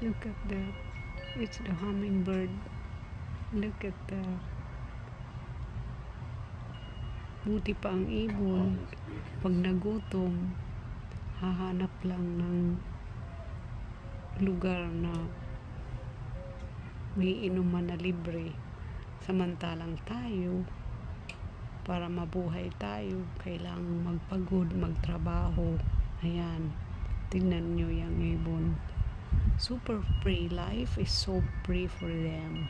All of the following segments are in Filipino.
Look at that. It's the hummingbird. Look at that. Buti pa ang ibon. Pag nagutom, hahanap lang ng lugar na may inuman na libre. Samantalang tayo, para mabuhay tayo, kailangang magpagod, magtrabaho. Ayan, tingnan nyo yung ibon. Super free. Life is so free for them.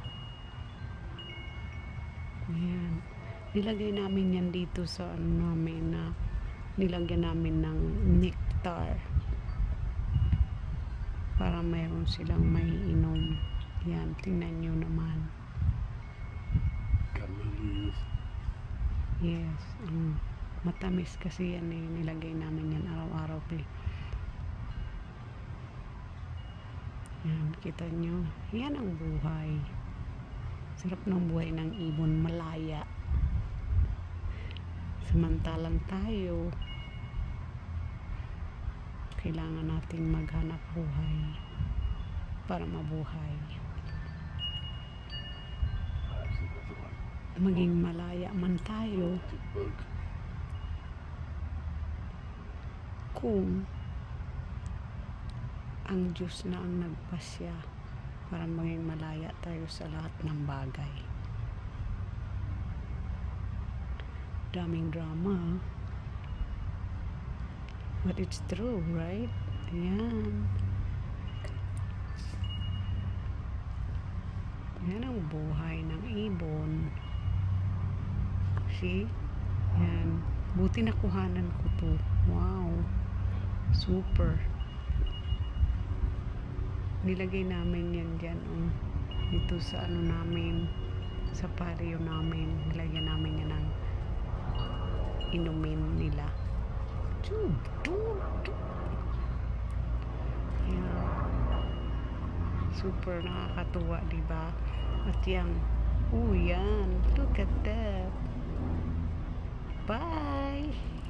Ayan. Nilagay namin yan dito sa ano namin na nilagyan namin ng nectar para mayroon silang may inom. Yan, tingnan nyo naman. Yes, matamis kasi yan eh. Nilagay namin yan araw-araw eh. Yan, kita nyo. Yan ang buhay. Sarap ng buhay ng ibon, malaya. Samantalang tayo, kailangan nating maghanap buhay para mabuhay. Maging malaya man tayo kung ang Diyos na ang nagpasya para maging malaya tayo sa lahat ng bagay. Daming drama, but it's true, right? Ayan. Yan ang buhay ng ibon. See? Yan. Buti nakuhanan ko to. Wow. Super. Nilagay namin yan dyan. Dito sa ano namin, sa patio namin. Nilagyan namin yan ng inumin nila. Yeah. Super nakakatuwa, diba? At yan, yan, look at that. Bye!